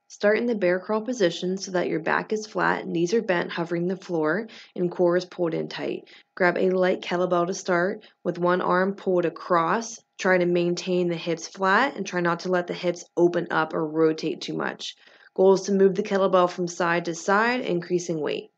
Start in the bear crawl position so that your back is flat, knees are bent, hovering the floor, and core is pulled in tight. Grab a light kettlebell to start with one arm pulled across. Try to maintain the hips flat and try not to let the hips open up or rotate too much. Goal is to move the kettlebell from side to side, increasing weight.